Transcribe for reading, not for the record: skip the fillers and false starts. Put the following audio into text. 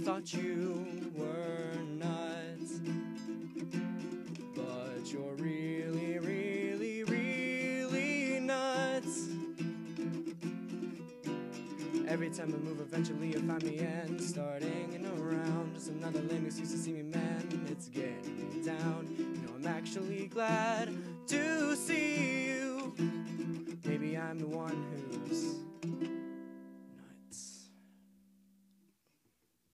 thought you were nuts, but you're really, really, really nuts. Every time I move, eventually you find me and starting and around. Just another lame excuse to see me, man. It's getting me down. You know, I'm actually glad to see you. Maybe I'm the one who's